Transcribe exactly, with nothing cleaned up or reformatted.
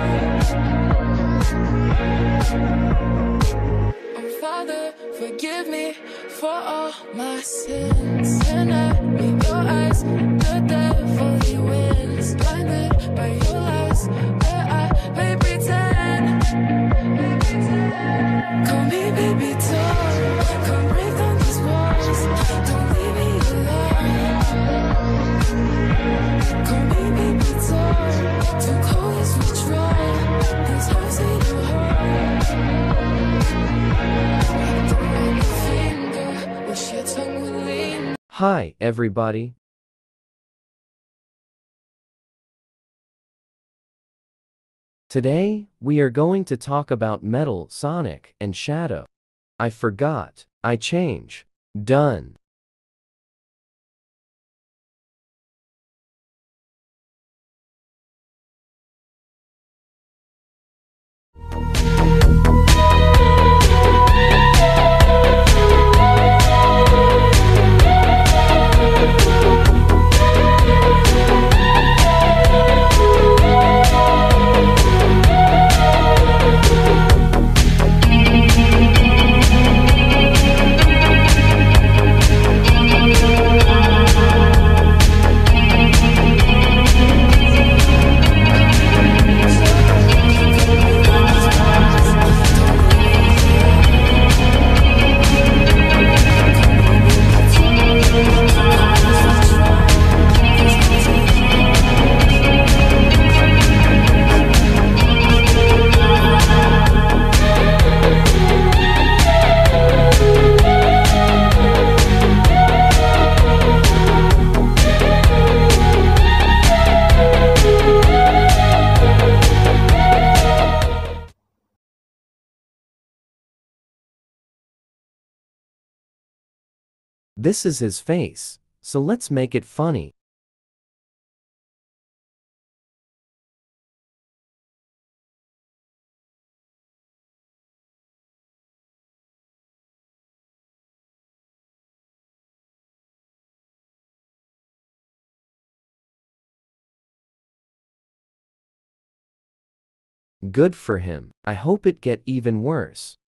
Oh, Father, forgive me for all my sins. And I meet your eyes, the devil he wins. Blinded by your lies, where I may pretend. Call me baby doll, come break down these walls. Don't leave me alone. Call me baby doll, too cold is withdrawal. These hearts ain't a home. Finger, wish your tongue would lean. Hi, everybody. Today, we are going to talk about Metal, Sonic, and Shadow. I forgot. I change. Done. This is his face, so let's make it funny. Good for him. I hope it get even worse.